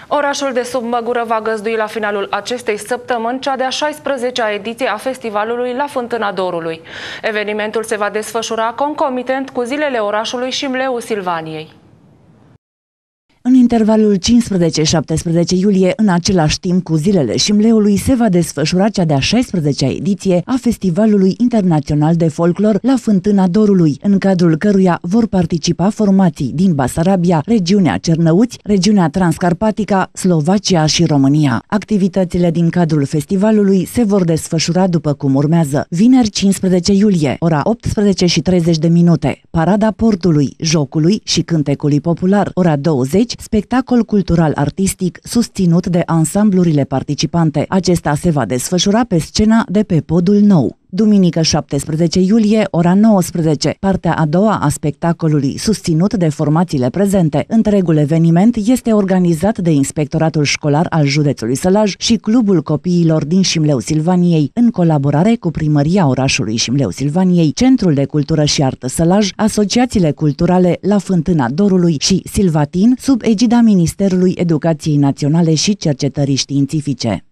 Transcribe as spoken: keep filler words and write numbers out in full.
Orașul de sub Măgură va găzdui la finalul acestei săptămâni cea de-a șaisprezecea ediție a festivalului La Fântâna Dorului. Evenimentul se va desfășura concomitent cu zilele orașului și Mleul Silvaniei. În intervalul cincisprezece șaptesprezece iulie, în același timp cu zilele Șimleului, se va desfășura cea de-a șaisprezecea ediție a Festivalului Internațional de Folclor La Fântâna Dorului, în cadrul căruia vor participa formații din Basarabia, regiunea Cernăuți, regiunea Transcarpatica, Slovacia și România. Activitățile din cadrul festivalului se vor desfășura după cum urmează: vineri cincisprezece iulie, ora optsprezece și treizeci de minute, Parada Portului, Jocului și Cântecului Popular, ora douăzeci, spectacol cultural artistic susținut de ansamblurile participante. Acesta se va desfășura pe scena de pe Podul Nou. Duminică șaptesprezece iulie, ora nouăsprezece, partea a doua a spectacolului, susținut de formațiile prezente. Întregul eveniment este organizat de Inspectoratul Școlar al Județului Sălaj și Clubul Copiilor din Șimleu Silvaniei, în colaborare cu Primăria orașului Șimleu Silvaniei, Centrul de Cultură și Artă Sălaj, asociațiile culturale La Fântâna Dorului și Silvatin, sub egida Ministerului Educației Naționale și Cercetării Științifice.